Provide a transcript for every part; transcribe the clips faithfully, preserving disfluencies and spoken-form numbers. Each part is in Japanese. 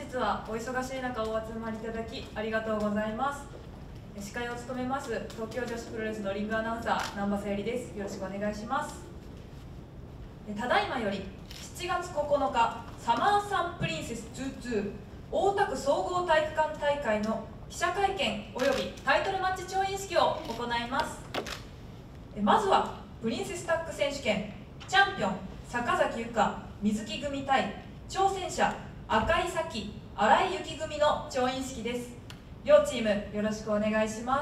日はお忙しい中お集まりいただきありがとうございます。司会を務めます東京女子プロレスのリングアナウンサー南波さゆりです。よろしくお願いします。ただいまよりしちがつここのかサマーサンプリンセスにじゅうに大田区総合体育館大会の記者会見およびタイトルマッチ調印式を行います。まずはプリンセスタッグ選手権チャンピオン坂崎優香水木組対挑戦者赤井咲新井由紀組の調印式です。両チームよろしくお願いします。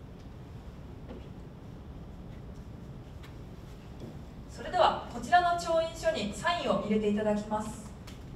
それではこちらの調印書にサインを入れていただきます。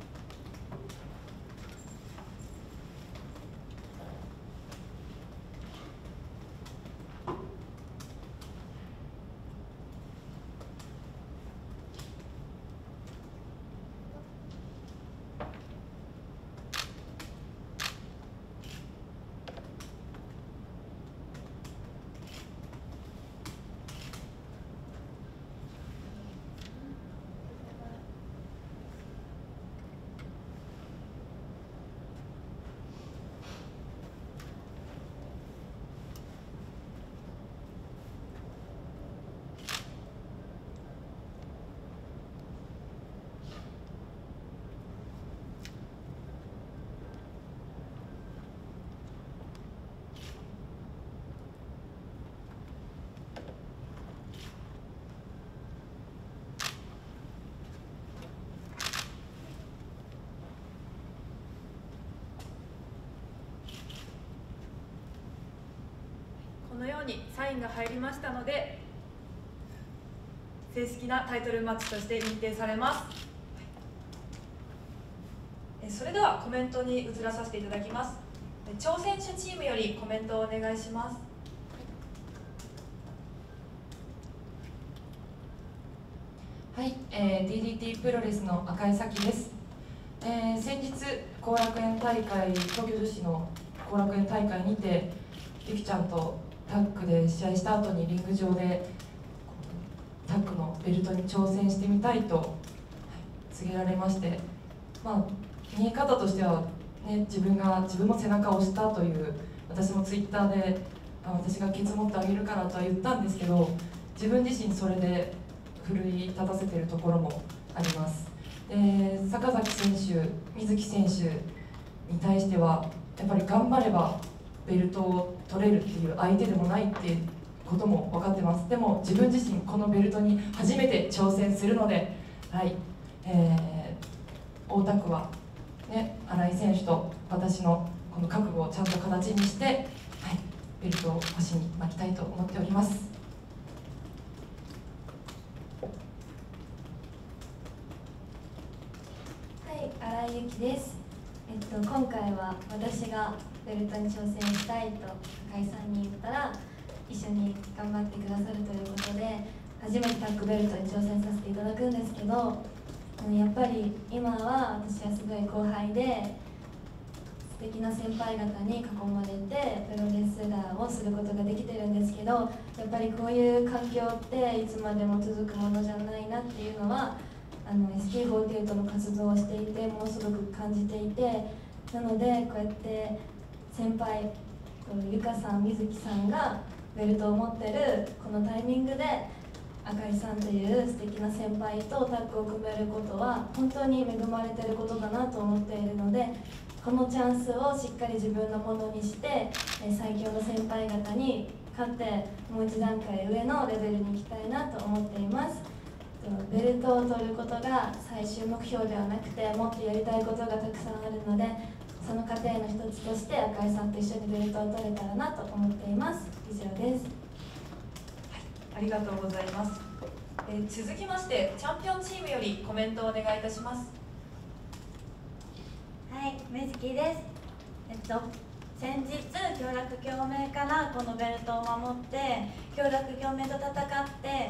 このようにサインが入りましたので正式なタイトルマッチとして認定されます。それではコメントに移らさせていただきます。挑戦者チームよりコメントをお願いします。 はい、えー、ディーディーティー プロレスの赤井咲です。えー、先日後楽園大会、東京女子の後楽園大会にてゆきちゃんとタッグで試合した後にリング上でタッグのベルトに挑戦してみたいと、はい、告げられまして、まあ、見え方としては、ね、自分が自分の背中を押したという、私もツイッターであ私がケツ持ってあげるからとは言ったんですけど、自分自身それで奮い立たせているところもあります。で坂崎選手、水木選手に対してはやっぱり頑張ればベルトを取れるっていう相手でもないっていうことも分かってます。でも自分自身このベルトに初めて挑戦するので、はいえー、大田区は、ね、新井選手と私のこの覚悟をちゃんと形にして、はい、ベルトを腰に巻きたいと思っております。 はい、新井由紀です。えっと、今回は私がベルトに挑戦したいと赤井さんに言ったら一緒に頑張ってくださるということで初めてタッグベルトに挑戦させていただくんですけど、やっぱり今は私はすごい後輩で素敵な先輩方に囲まれてプロレスラーをすることができてるんですけど、やっぱりこういう環境っていつまでも続くものじゃないなっていうのはあの エスケーフォーティーエイト の活動をしていてものすごく感じていて、なのでこうやって先輩ゆかさん、水木さんがベルトを持ってるこのタイミングで赤井さんという素敵な先輩とタッグを組めることは本当に恵まれてることだなと思っているので、このチャンスをしっかり自分のものにして最強の先輩方に勝ってもう一段階上のレベルに行きたいなと思っています。ベルトを取ることが最終目標ではなくてもっとやりたいことがたくさんあるので、その過程の一つとして赤井さんと一緒にベルトを取れたらなと思っています。以上です。 はい、ありがとうございます。えー、続きましてチャンピオンチームよりコメントをお願いいたします。 はい、水木です。えっと先日協楽共鳴からこのベルトを守って協楽共鳴と戦って、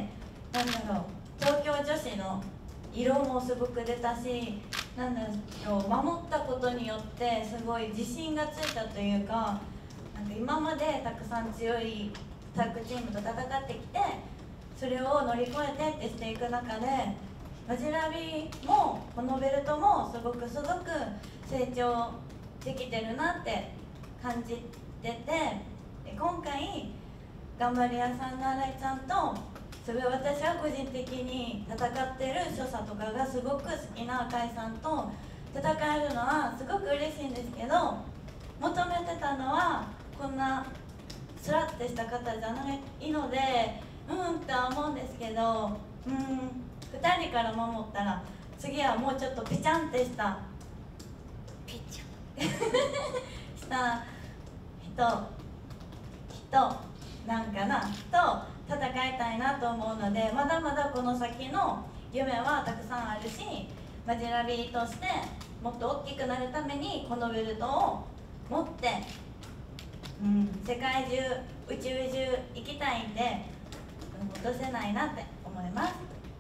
なんだろう、東京女子の色もすごく出たし、なんだろう、守ったことによってすごい自信がついたというか、なんか今までたくさん強いタッグチームと戦ってきて、それを乗り越えてってしていく中で、 マジラビもこのベルトもすごくすごく成長できてるなって感じてて、今回頑張り屋さんの新井ちゃんとそれ私は個人的に戦ってる所作とかがすごく好きな赤井さんと戦えるのはすごく嬉しいんですけど、求めてたのはこんなスラッてした方じゃないので、うんとは思うんですけど、うんふたりから守ったら次はもうちょっとピチャンってしたピッチャした人人なんかなと戦いたいなと思うので、まだまだこの先の夢はたくさんあるし、マジラビーとしてもっと大きくなるためにこのベルトを持って、うん、世界中宇宙中行きたいんで落とせないなって思います。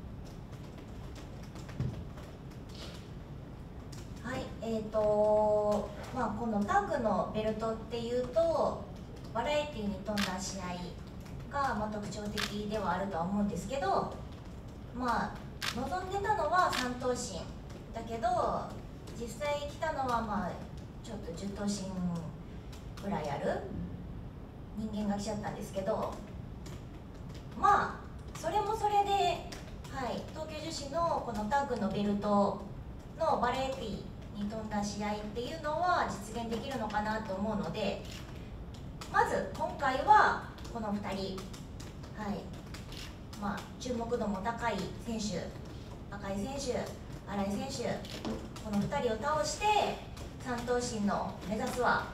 はい、えーとまあ、このタッグのベルトっていうとバラエティに富んだ試合が、まあ、特徴的ではあるとは思うんですけど、まあ望んでたのはさん頭身だけど実際来たのはまあちょっとじゅう頭身ぐらいある人間が来ちゃったんですけど、まあそれもそれで、はい、東京女子のこのタッグのベルトのバラエティに富んだ試合っていうのは実現できるのかなと思うので、まず今回はこのふたり、はいまあ、注目度も高い選手、赤井選手、新井選手、このふたりを倒してさん頭身の目指すは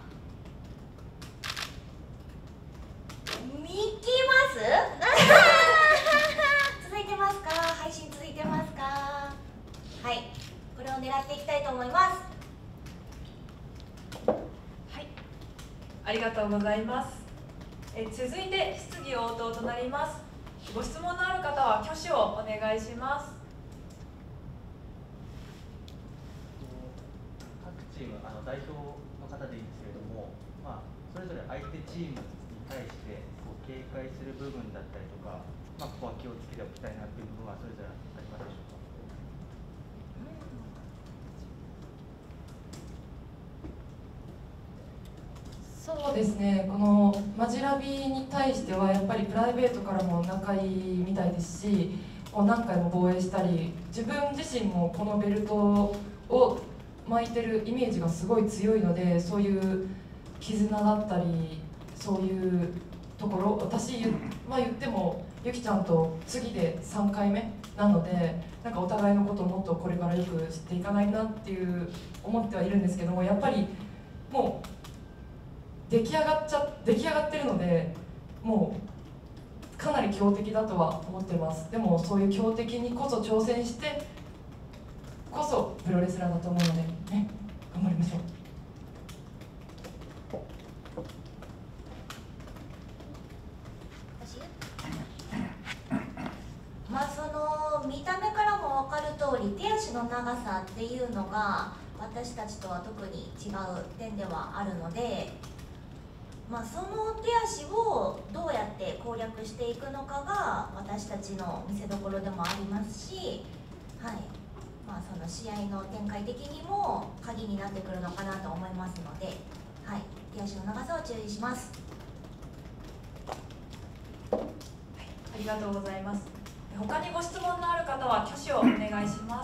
いきます続いてますか？配信続いてますか？はい、これを狙っていきたいと思います。 はい、ありがとうございます。え続いて質疑応答となります。ご質問のある方は挙手をお願いします。 各チームあの代表の方でいいんですけれども、まあ、それぞれ相手チームに対してこう警戒する部分だったりとか、まあ、ここは気をつけておきたいなという部分はそれぞれありますでしょうか？ そうですね、このマジラビに対してはやっぱりプライベートからも仲いいみたいですし、こう何回も防衛したり、自分自身もこのベルトを巻いてるイメージがすごい強いので、そういう絆だったりそういうところ、私、まあ、言ってもゆきちゃんと次でさんかいめなので、なんかお互いのことをもっとこれからよく知っていかないなっていう思ってはいるんですけども、やっぱりもう出来上がっちゃ出来上がってるので、もうかなり強敵だとは思ってます。でもそういう強敵にこそ挑戦してこそプロレスラーだと思うのでね、頑張りましょう。 まあその見た目からも分かる通り、手足の長さっていうのが私たちとは特に違う点ではあるので、まあ、その手足をどうやって攻略していくのかが私たちの見せどころでもありますし、はいまあ、その試合の展開的にも鍵になってくるのかなと思いますので、はい、手足の長さを注意します。 はい、ありがとうございます。他にご質問のある方は挙手をお願いします。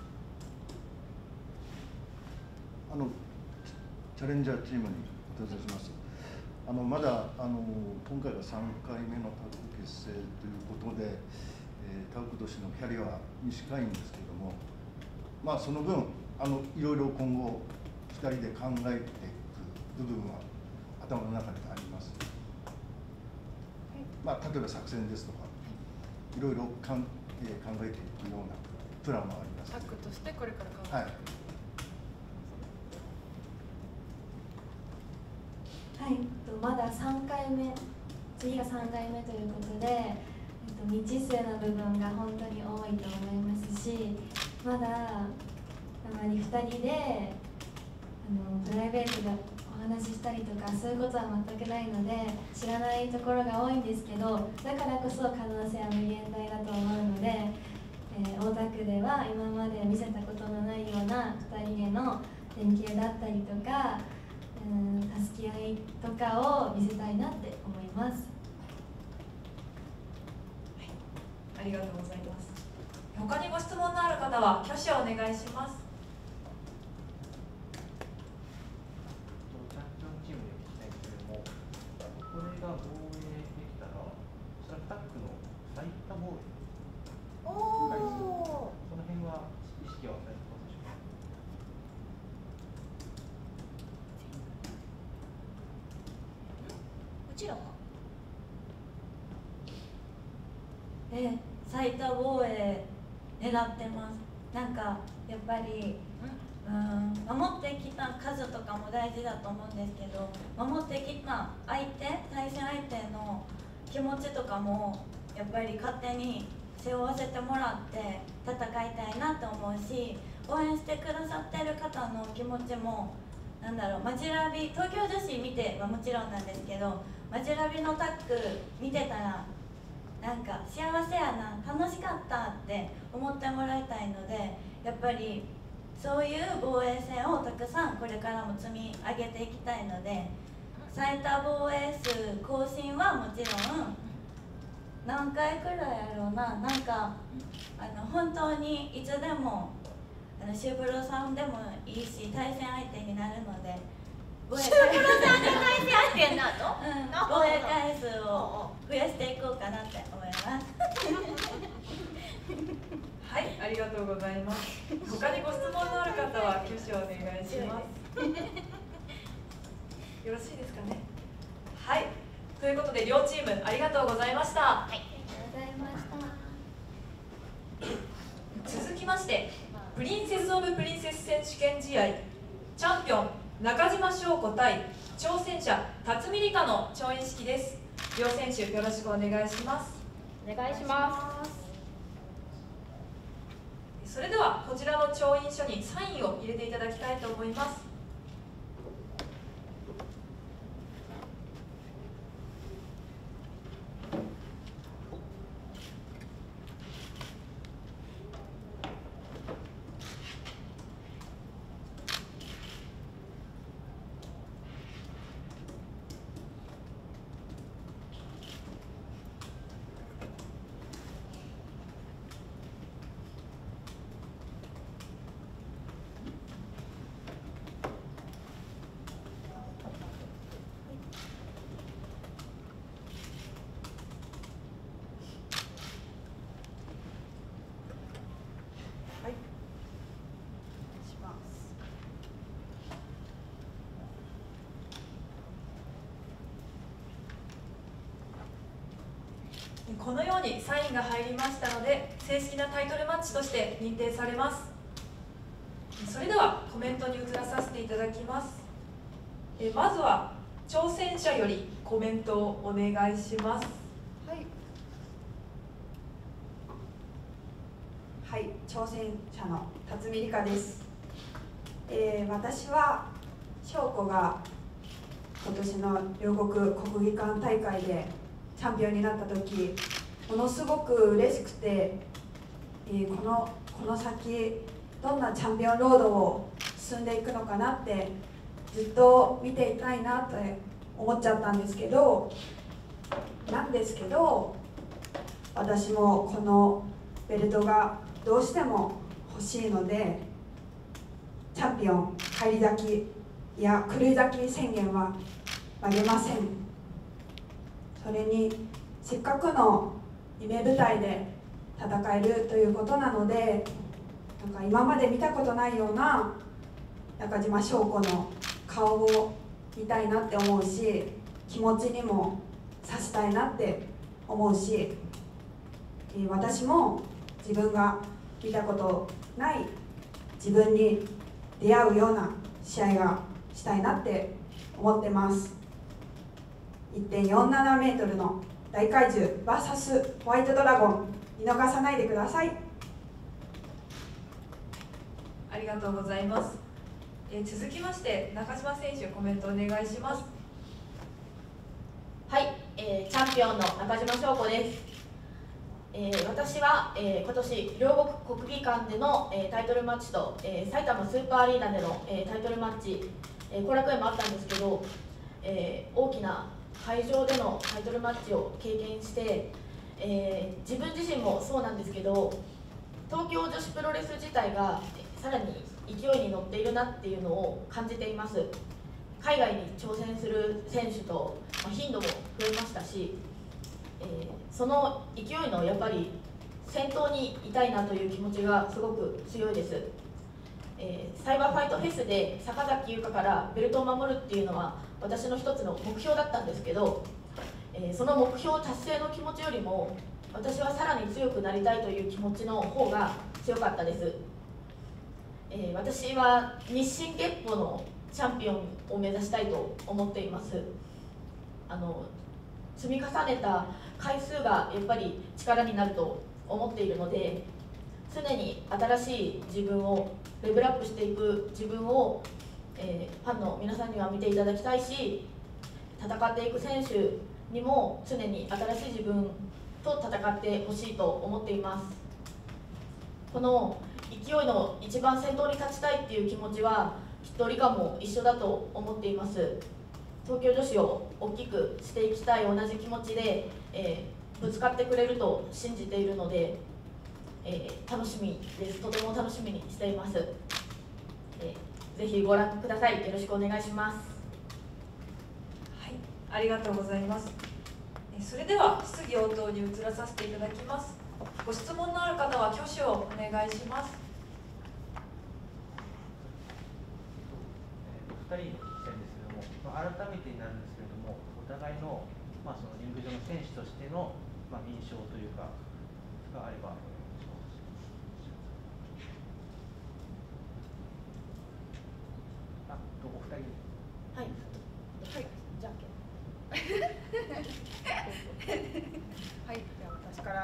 あのチャレンジャーチームにお尋ねします。あのまだあの今回がさんかいめのタッグ結成ということで、えー、タッグ同士のキャリアは短いんですけれども、まあその分あのいろいろ今後ふたりで考えていく部分は頭の中であります。まあ例えば作戦ですとか、いろいろかん、えー、考えていくようなプランもあります。 タッグとしてこれから考えて、 はい。 はい、まださんかいめ、次がさんかいめということで、未知数な部分が本当に多いと思いますし、まだあまりふたりであのプライベートでお話ししたりとかそういうことは全くないので知らないところが多いんですけど、だからこそ可能性は無限大だと思うので、ええー大田区では今まで見せたことのないようなふたりへの連携だったりとか、うん、助け合いとかを見せたいなって思います。 ありがとうございます。他にご質問のある方は挙手をお願いします。 チャンピオンチームで聞きたいんですけれども、これが防衛できたら、それはタックの最多防衛お回数、 お。 その辺は意識はされてますでしょうか。 もちろん。 で最多防衛狙ってます。なんかやっぱりうん守ってきた数とかも大事だと思うんですけど、守ってきた相手対戦相手の気持ちとかもやっぱり勝手に背負わせてもらって戦いたいなと思うし、応援してくださってる方の気持ちもなんだろう、マジラビ東京女子見てはもちろんなんですけど、マジラビのタック見てたらなんか幸せやな、楽しかったって思ってもらいたいので、やっぱりそういう防衛戦をたくさんこれからも積み上げていきたいので、最多防衛数更新はもちろん何回くらいやろうな、なんかあの本当にいつでもあのシュープロさんでもいいし対戦相手になるので、防衛シュープロさんで対戦相手になるの？ うん、防衛回数を増やしていこうかなって思います。 はい、ありがとうございます。他にご質問のある方は挙手をお願いします。よろしいですかね。はい、ということで両チームありがとうございました。 ありがとうございました。 続きまして、プリンセス・オブ・プリンセス選手権試合チャンピオン中島翔子対挑戦者辰巳梨花の調印式です。両選手よろしくお願いします。 お願いします。 それではこちらの調印書にサインを入れていただきたいと思います。このようにサインが入りましたので、正式なタイトルマッチとして認定されます。それではコメントに移らさせていただきます。えまずは挑戦者よりコメントをお願いします。 はい。はい、挑戦者の辰巳梨花です。えー、私は翔子が今年の両国国技館大会でチャンピオンになった時、ものすごく嬉しくて、えー、このこの先どんなチャンピオンロードを進んでいくのかなってずっと見ていたいなって思っちゃったんですけどなんですけど私もこのベルトがどうしても欲しいので、チャンピオン返り咲きや狂い咲き宣言は曲げません。それにせっかくの夢舞台で戦えるということなので、なんか今まで見たことないような中島翔子の顔を見たいなって思うし、気持ちにもさしたいなって思うし、私も自分が見たことない自分に出会うような試合がしたいなって思ってます。いってんよんななメートルの大怪獣 ブイエス ホワイトドラゴン、見逃さないでください。 ありがとうございます。えー、続きまして中島選手コメントお願いします。 はい、えー、チャンピオンの中島翔子です。 えー、私は、えー、今年両国国技館での、えー、タイトルマッチと、えー、埼玉スーパーアリーナでの、えー、タイトルマッチ、えー、後楽園もあったんですけど、えー、大きな会場でのタイトルマッチを経験して、えー、自分自身もそうなんですけど、東京女子プロレス自体がさらに勢いに乗っているなっていうのを感じています。海外に挑戦する選手と、まあ、頻度も増えましたし、えー、その勢いのやっぱり先頭にいたいなという気持ちがすごく強いです。えー、サイバーファイトフェスで坂崎優香からベルトを守るっていうのは私の一つの目標だったんですけど、えー、その目標達成の気持ちよりも私はさらに強くなりたいという気持ちの方が強かったです。えー、私は日進月歩のチャンピオンを目指したいと思っています。あの積み重ねた回数がやっぱり力になると思っているので、常に新しい自分をレベルアップしていく自分を、えー、ファンの皆さんには見ていただきたいし、戦っていく選手にも常に新しい自分と戦ってほしいと思っています。この勢いの一番先頭に立ちたいっていう気持ちはきっと理科も一緒だと思っています。東京女子を大きくしていきたい同じ気持ちで、えー、ぶつかってくれると信じているので、えー、楽しみです。とても楽しみにしています。えー、ぜひご覧ください。よろしくお願いします。 はい、ありがとうございます。それでは質疑応答に移らさせていただきます。ご質問のある方は挙手をお願いします。 お二人に聞きたいんですけども、まあ、改めてになるんですけれども、お互いの、まあ、そのリング上の選手としての、まあ、印象というかがあればお願いします。あ、お二人。 はい。はい。じゃんけん。 はい、じゃあ私から。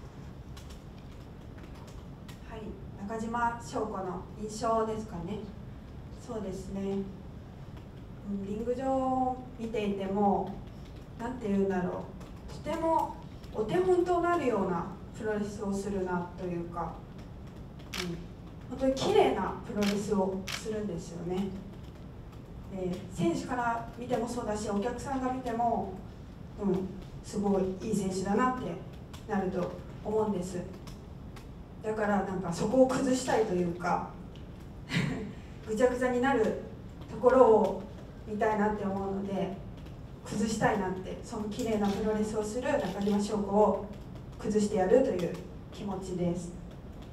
はい、中島翔子の印象ですかね。そうですね。リング上を見ていても、なんていうんだろう、とてもお手本となるようなプロレスをするなというか、うん、本当に綺麗なプロレスをするんですよね。で、選手から見てもそうだし、お客さんが見ても、うん、すごいいい選手だなってなると思うんです。だからなんかそこを崩したいというかぐちゃぐちゃになるところを見たいなって思うので、崩したいなって、その綺麗なプロレスをする中島翔子を崩してやるという気持ちです。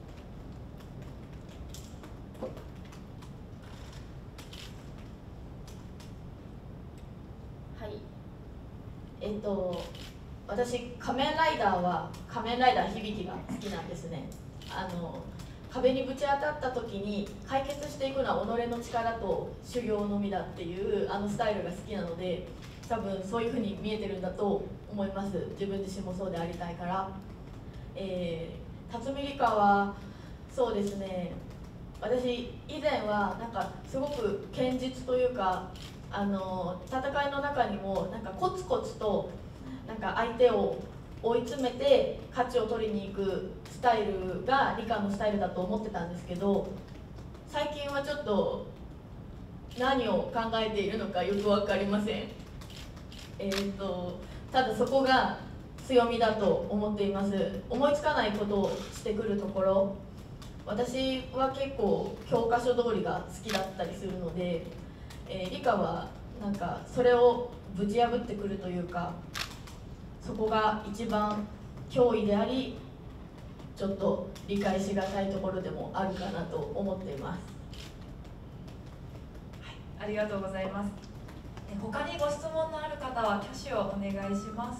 はい。えっと私仮面ライダーは仮面ライダー響が好きなんですね。あの壁にぶち当たった時に解決していくのは己の力と修行のみだっていうあのスタイルが好きなので、多分そういう風に見えてるんだと思います。自分自身もそうでありたいから。えー、辰巳梨花はそうですね、私以前はなんかすごく堅実というか、あの戦いの中にもなんかコツコツとなんか相手を追い詰めて勝ちを取りに行くスタイルが理科のスタイルだと思ってたんですけど、最近はちょっと何を考えているのかよく分かりません。えーとただそこが強みだと思っています。思いつかないことをしてくるところ、私は結構教科書通りが好きだったりするので、えー、理科はなんかそれをぶち破ってくるというか、そこが一番脅威であり、ちょっと理解しがたいところでもあるかなと思っています。 はい、ありがとうございます。え他にご質問のある方は挙手をお願いします。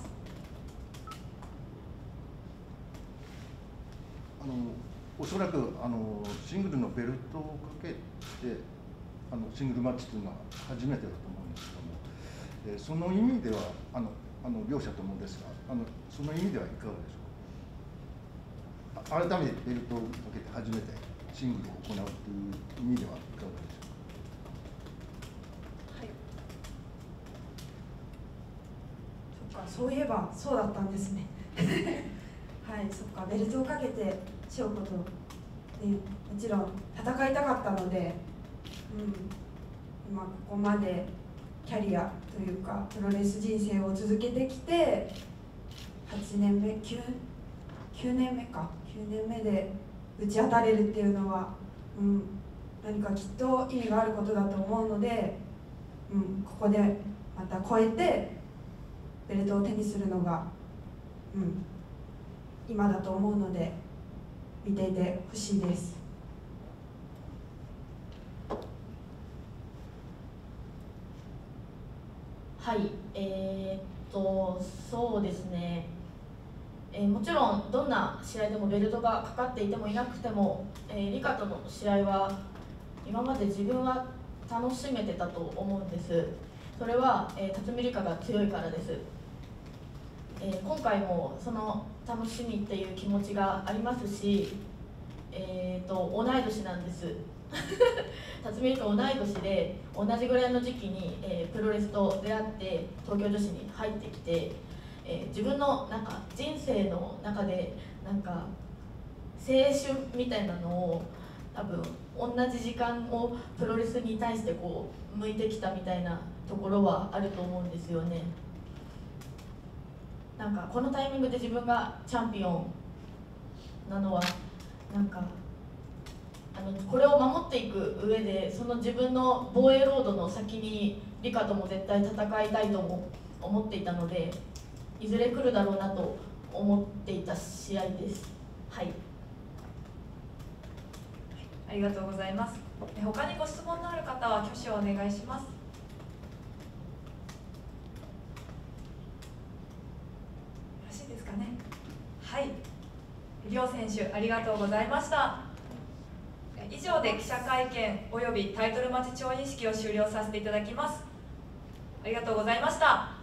あのおそらくあのシングルのベルトをかけてあのシングルマッチというのは初めてだと思うんですけども、えー、その意味ではあのあの両者ともですが、あのその意味ではいかがでしょうか。改めてベルトをかけて初めてシングルを行うという意味ではいかがでしょうか。 はい。そっか、そういえばそうだったんですね。ははいそっかベルトをかけて翔子と、ね、もちろん戦いたかったので、うん、今ここまでキャリアというかプロレス人生を続けてきてはちねんめ 9, 9年目かきゅうねんめで打ち当たれるっていうのは、うん、何かきっと意味があることだと思うので、うん、ここでまた超えてベルトを手にするのが、うん、今だと思うので見ていてほしいです。 はい、えー、っとそうですね、えー、もちろんどんな試合でもベルトがかかっていてもいなくても、えー、リカとの試合は今まで自分は楽しめてたと思うんです。それは、えー、辰巳リカが強いからです。えー、今回もその楽しみっていう気持ちがありますし、えー、と同い年なんです辰巳リカ同い年で同じぐらいの時期に、えー、プロレスと出会って東京女子に入ってきて、えー、自分のなんか人生の中でなんか青春みたいなのを多分同じ時間をプロレスに対してこう向いてきたみたいなところはあると思うんですよね。なんかこのタイミングで自分がチャンピオンなのはなんかあのこれを守っていく上でその自分の防衛ロードの先にリカとも絶対戦いたいとも思っていたのでいずれ来るだろうなと思っていた試合です。はい、 ありがとうございます。他にご質問のある方は挙手をお願いします。よろしいですかね。はい、両選手ありがとうございました。以上で記者会見およびタイトルマッチ調印式を終了させていただきます。ありがとうございました。